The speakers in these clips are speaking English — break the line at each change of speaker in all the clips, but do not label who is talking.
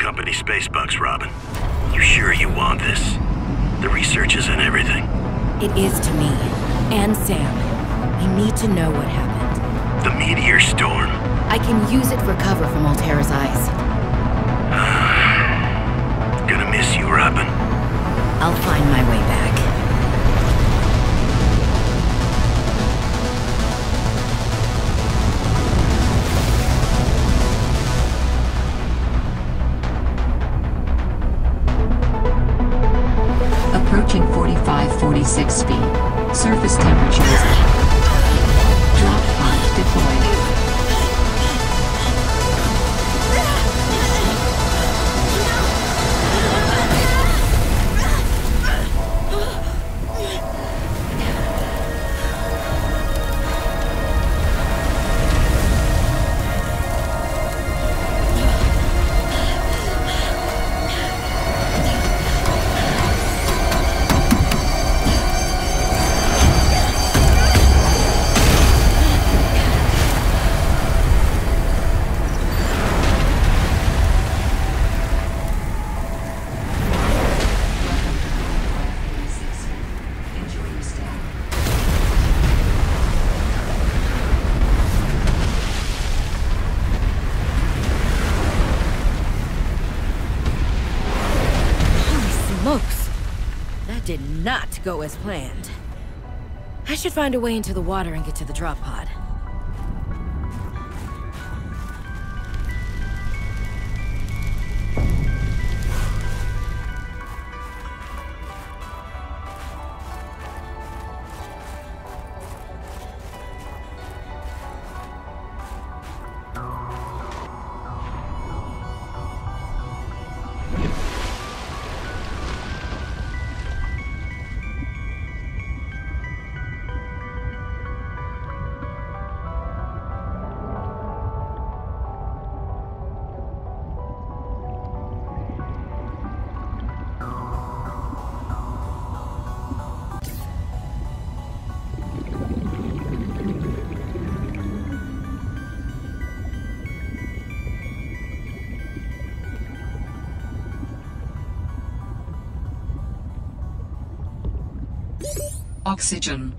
company space bucks, Robin. You sure you want this? The research is in everything.
It is to me. And Sam. We need to know what happened.
The meteor storm.
I can use it for cover from Altera's eyes.
Gonna miss you, Robin.
I'll find my way back.
Approaching 45-46 feet. Surface temperatures. Drop pod deployed.
Did not go as planned. I should find a way into the water and get to the drop pod. Oxygen.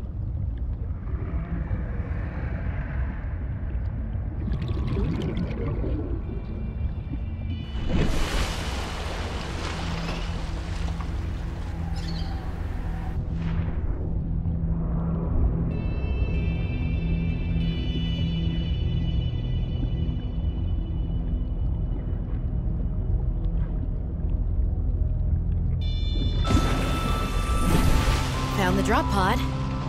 Found the drop pod.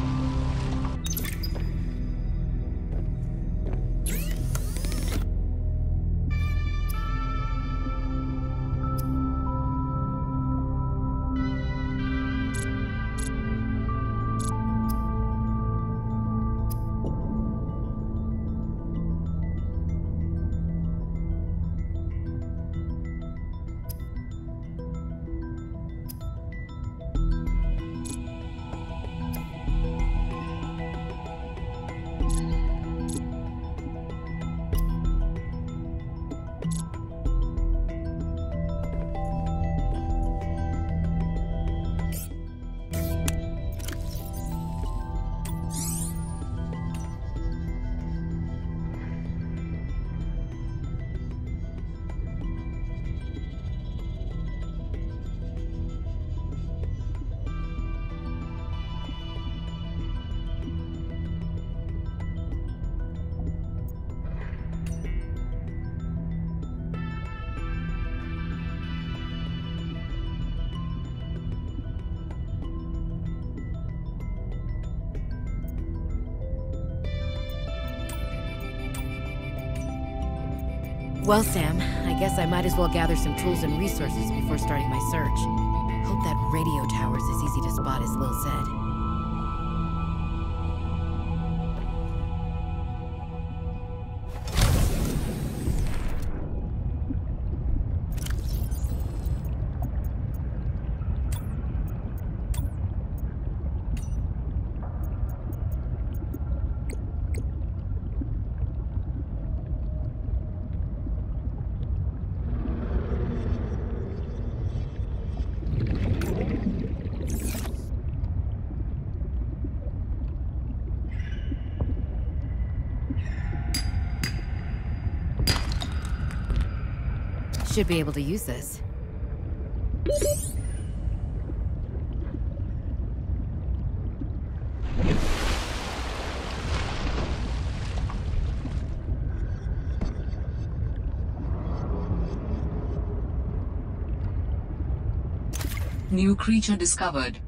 Well, Sam, I guess I might as well gather some tools and resources before starting my search. Hope that radio tower's as easy to spot as Lil said. Should be able to use this.
New creature discovered.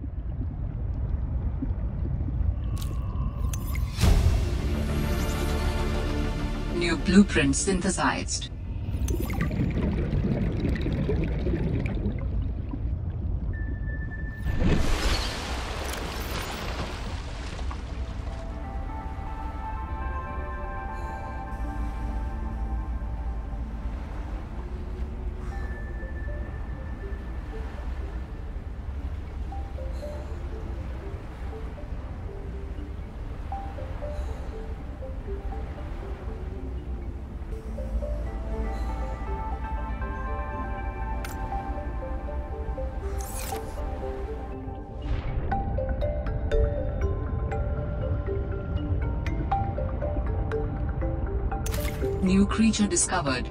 New blueprint synthesized. New creature discovered.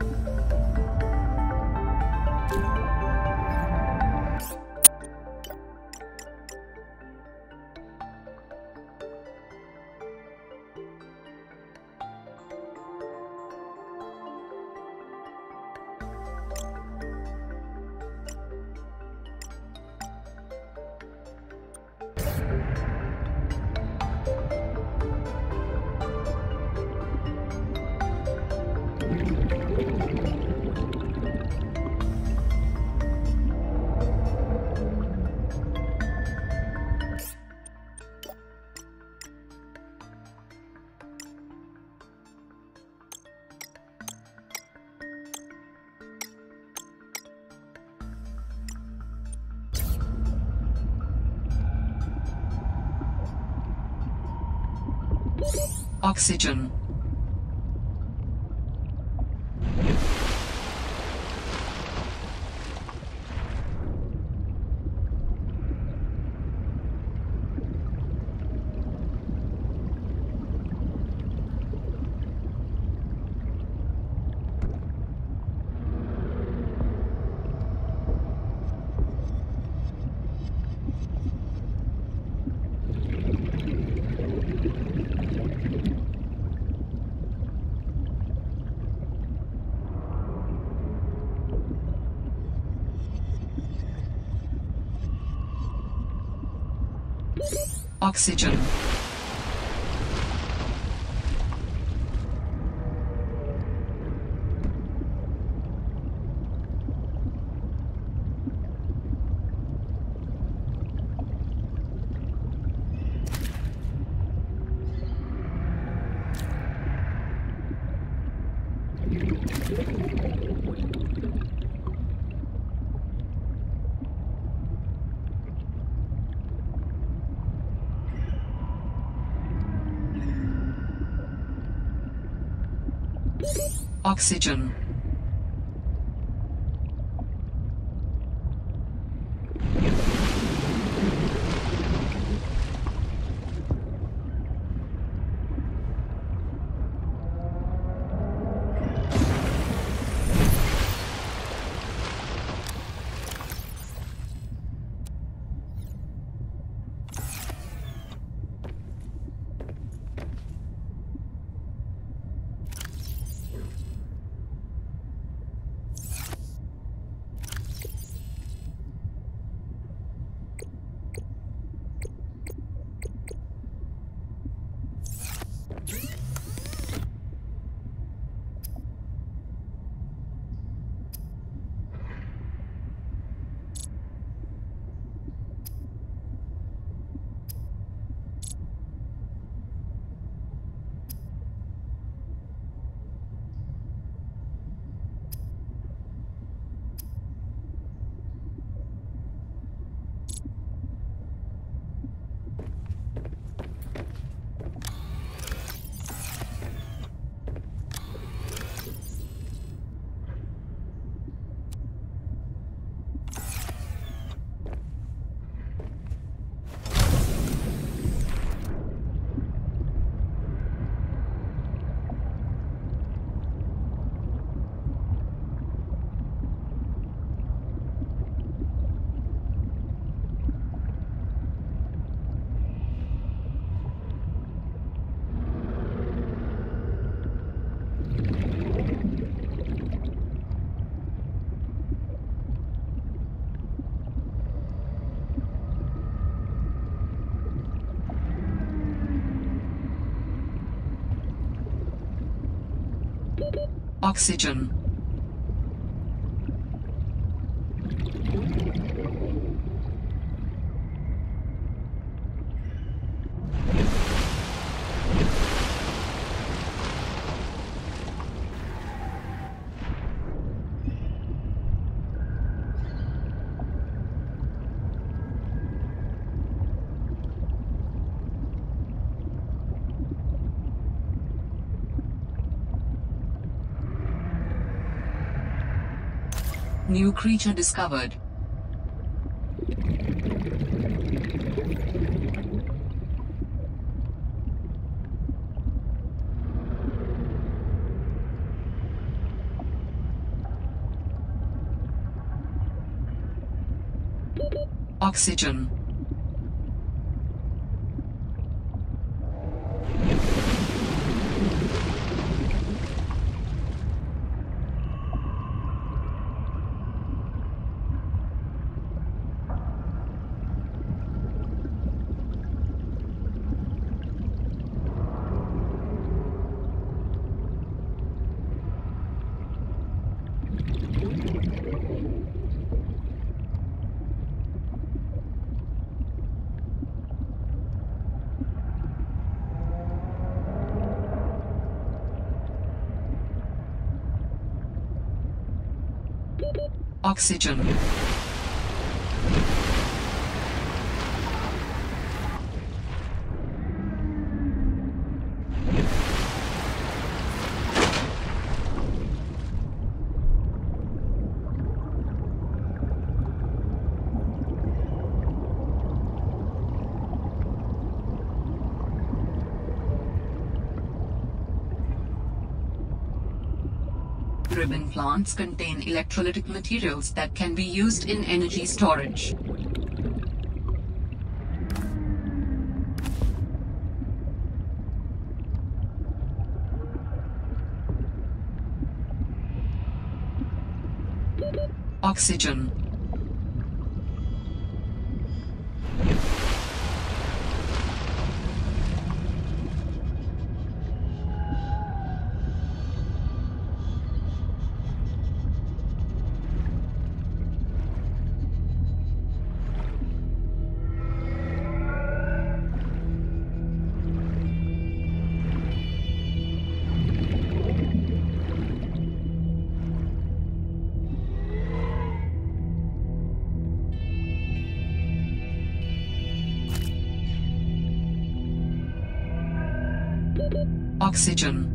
Oxygen. Oxygen. Oxygen. Oxygen. New creature discovered. Oxygen. Oxygen. Ribbon plants contain electrolytic materials that can be used in energy storage. Oxygen. Oxygen.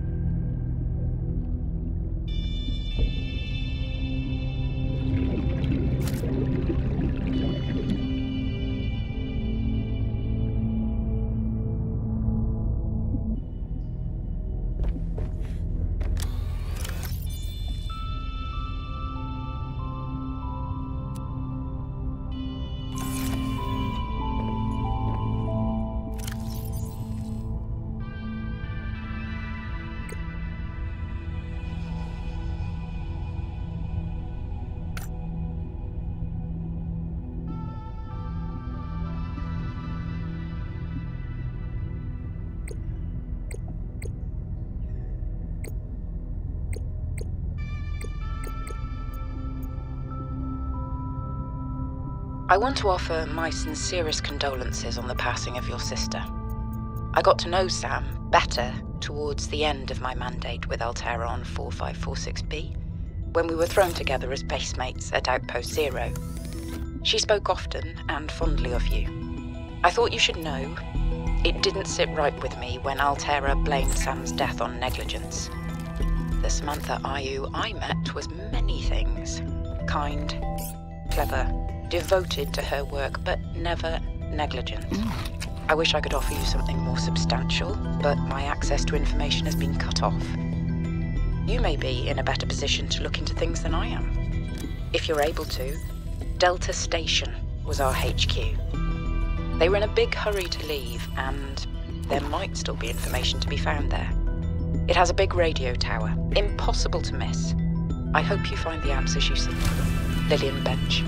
I want to offer my sincerest condolences on the passing of your sister. I got to know Sam better towards the end of my mandate with Altera on 4546B, when we were thrown together as basemates at Outpost Zero. She spoke often and fondly of you. I thought you should know, it didn't sit right with me when Altera blamed Sam's death on negligence. The Samantha Ayu I met was many things. Kind, clever, devoted to her work, but never negligent. I wish I could offer you something more substantial, but my access to information has been cut off. You may be in a better position to look into things than I am. If you're able to, Delta Station was our HQ. They were in a big hurry to leave, and there might still be information to be found there. It has a big radio tower, impossible to miss. I hope you find the answers you seek. Lillian Bench.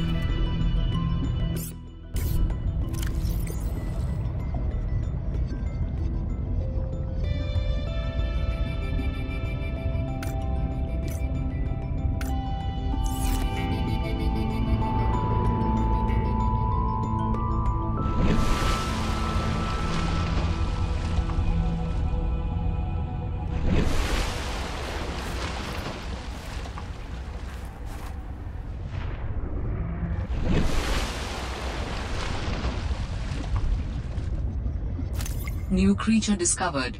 New creature discovered.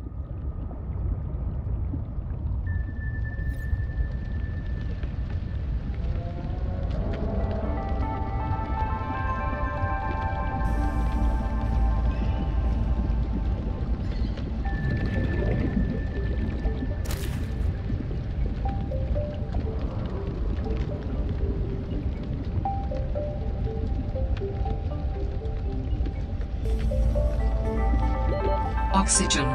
Oxygen.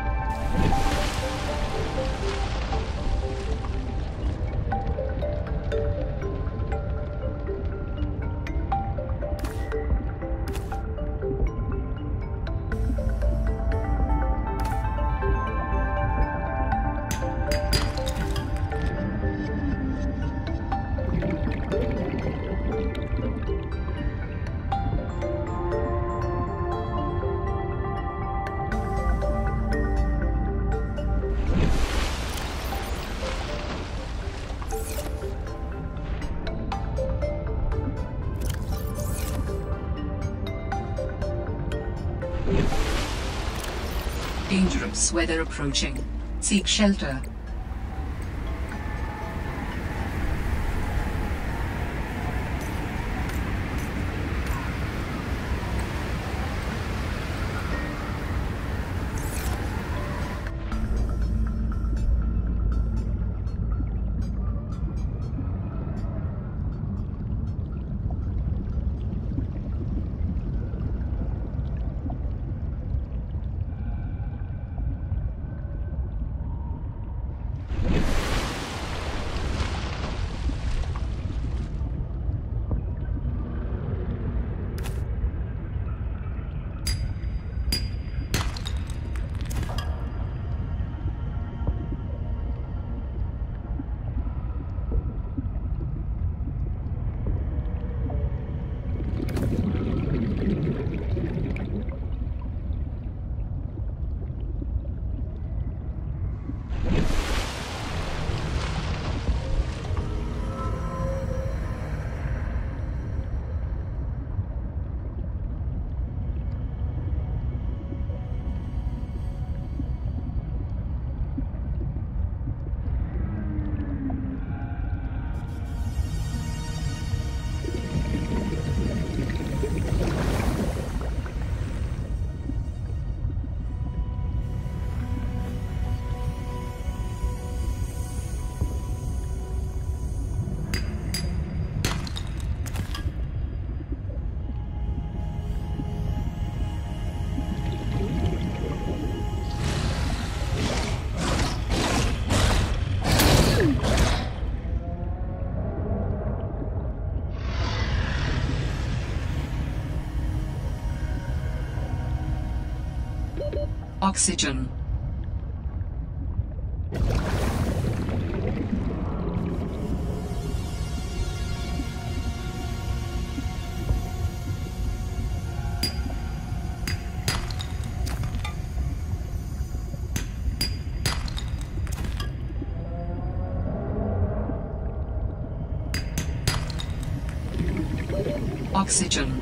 Dangerous weather approaching. Seek shelter. Oxygen. Oxygen.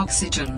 Oxygen.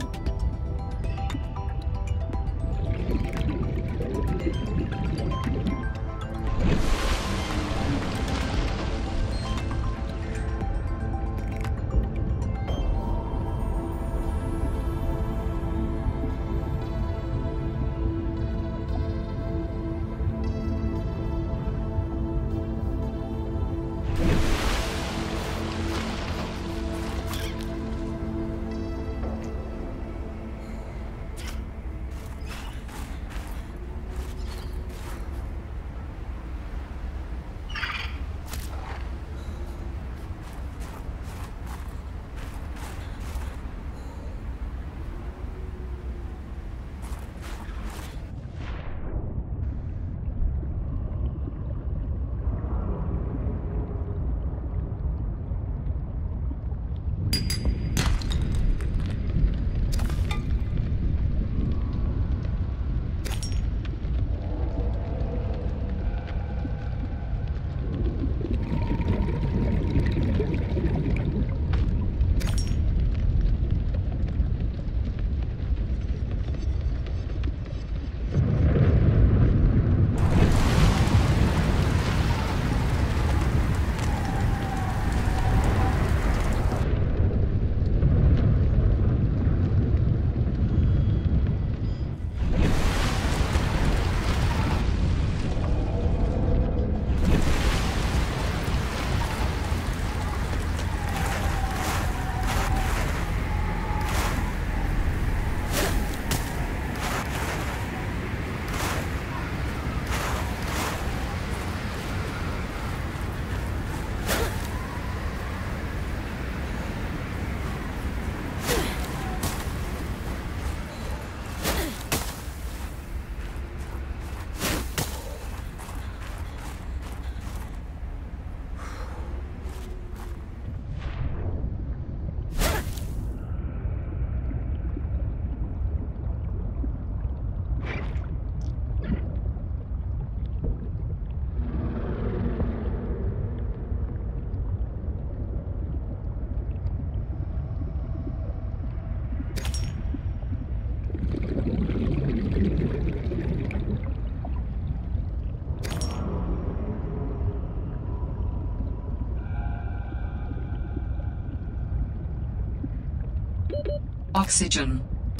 Oxygen.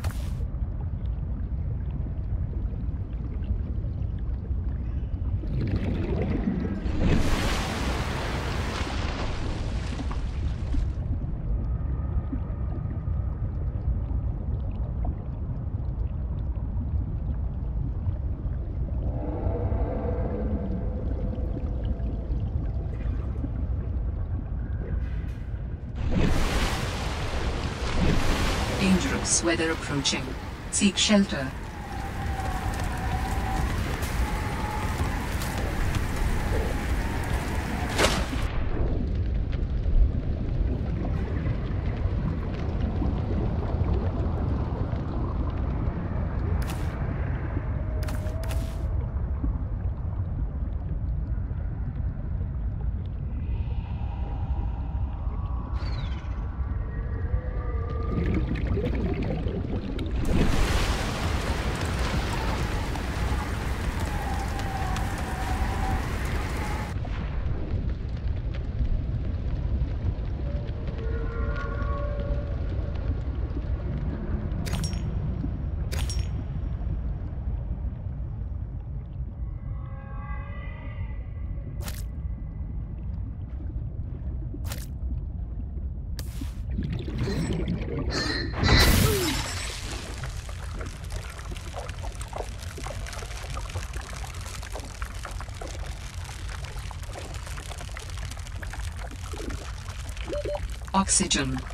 Dangerous weather approaching. Seek shelter. Oxygen.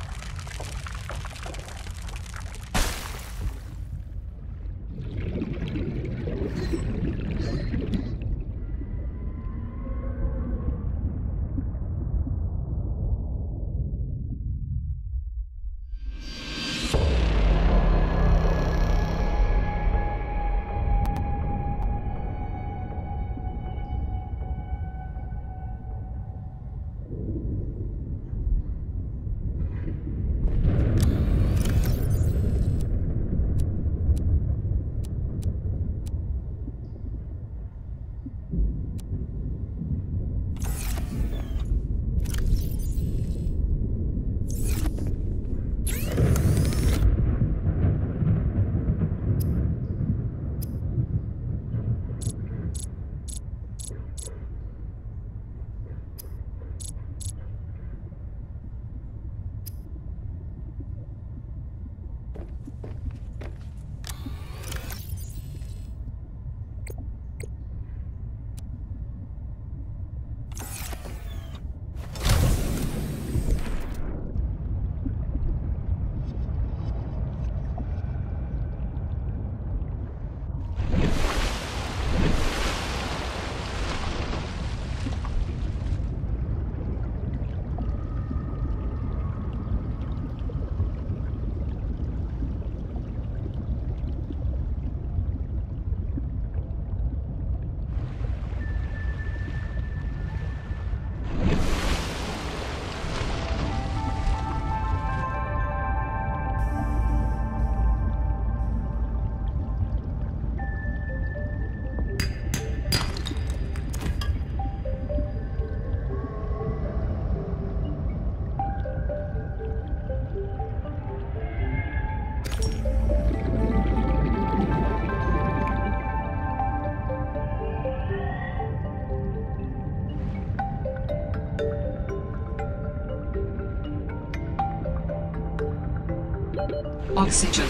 Oxygen.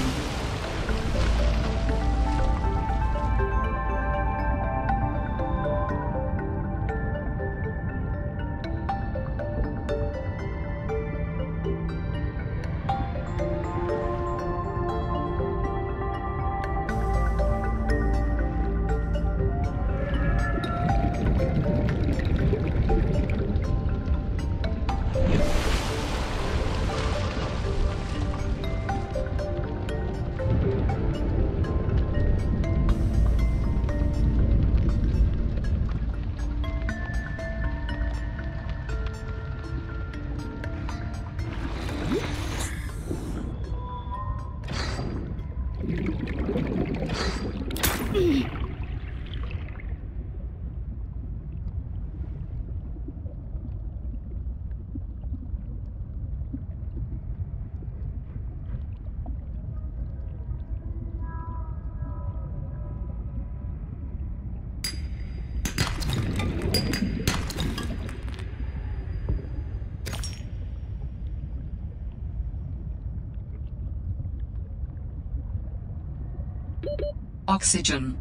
Oxygen.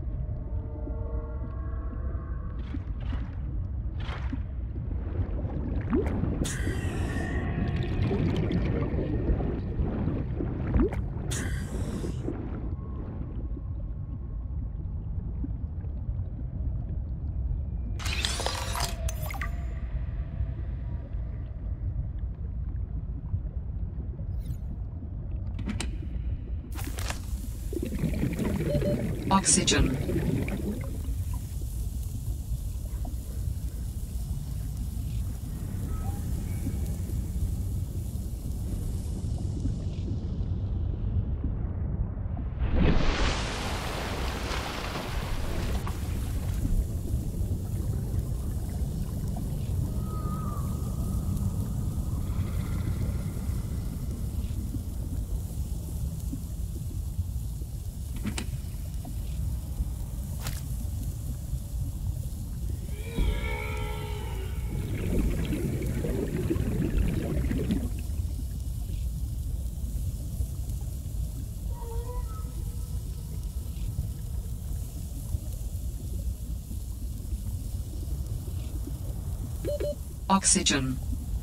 Oxygen. Oxygen.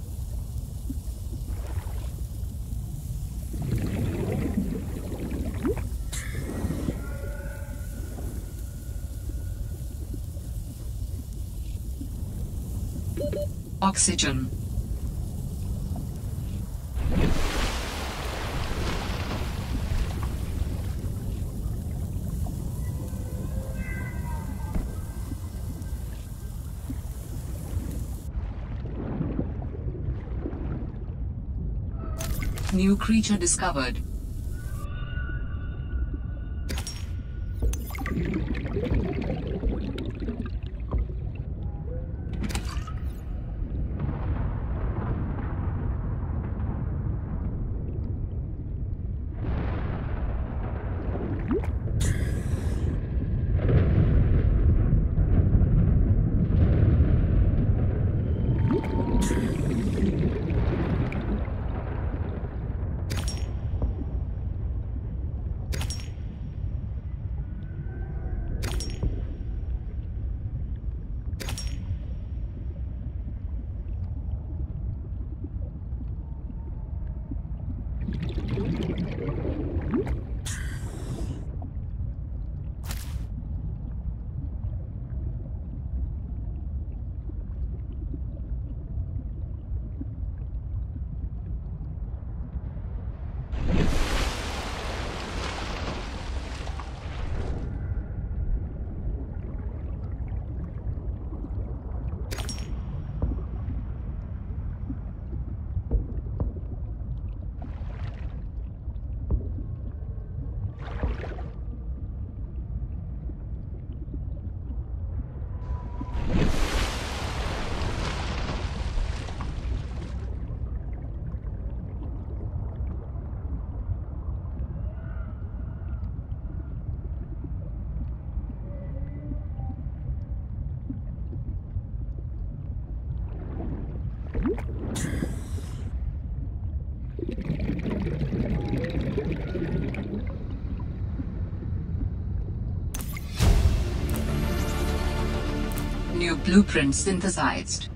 Oxygen. New creature discovered. your blueprint synthesized.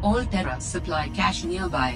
All Terra supply cache nearby.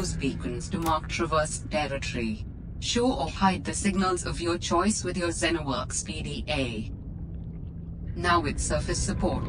force beacons to mark traversed territory. Show or hide the signals of your choice with your Xenoworks PDA. Now with surface support.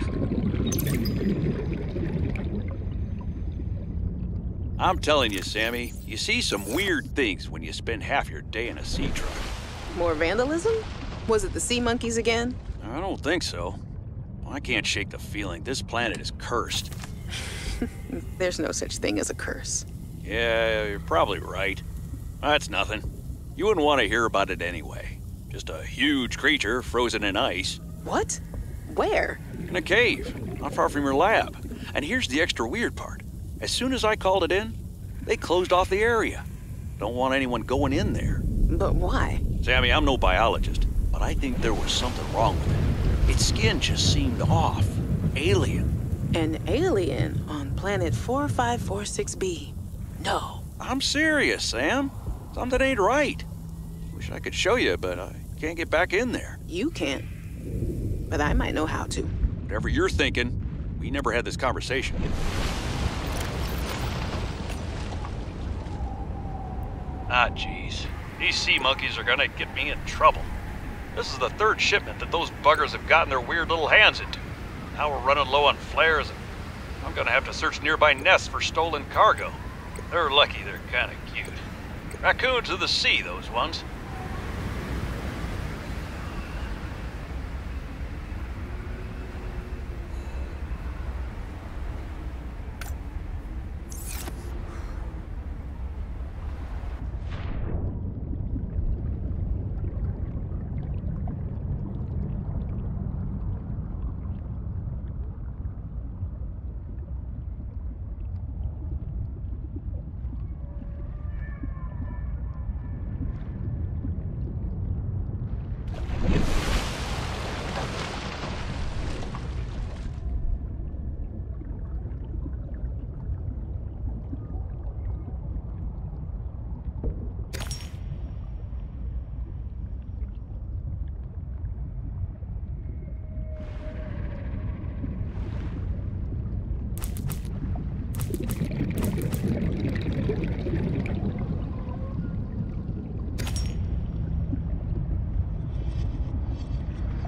I'm telling you, Sammy, you see some weird things when you spend half your day in a sea truck.
More vandalism? Was it the sea monkeys again?
I don't think so. I can't shake the feeling this planet is cursed.
There's no such thing as a curse.
Yeah, you're probably right. That's nothing. You wouldn't want to hear about it anyway. Just a huge creature frozen in ice.
What? Where?
In a cave, not far from your lab. And here's the extra weird part. As soon as I called it in, they closed off the area. Don't want anyone going in there.
But why?
Sammy, I'm no biologist, but I think there was something wrong with it. Its skin just seemed off. Alien.
An alien on planet 4546b. No.
I'm serious, Sam. Something ain't right. Wish I could show you, but I can't get back in there.
You can't. But I might know how to.
Whatever you're thinking, we never had this conversation. Ah, jeez. These sea monkeys are gonna get me in trouble. This is the third shipment that those buggers have gotten their weird little hands into. Now we're running low on flares, and I'm gonna have to search nearby nests for stolen cargo. They're lucky they're kinda cute. Raccoons of the sea, those ones.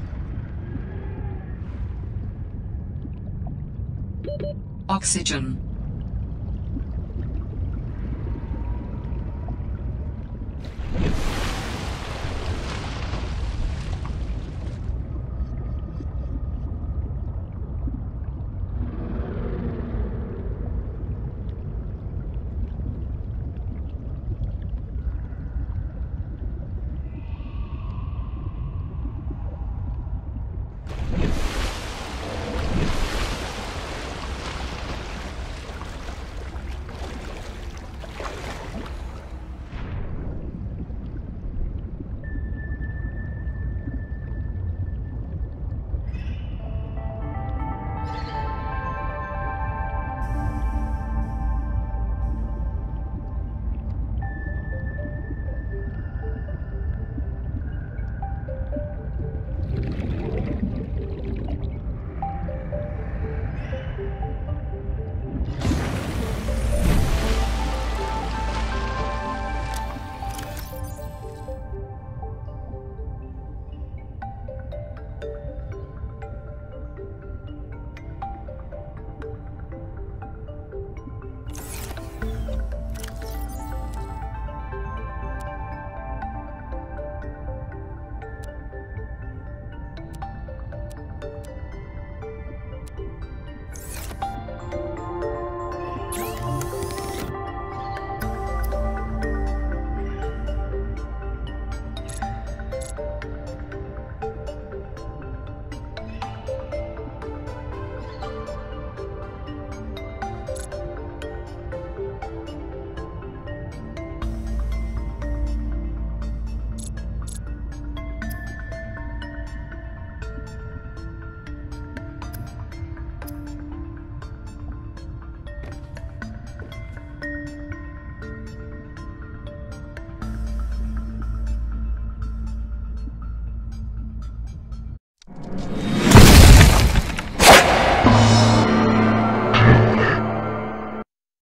Oxygen.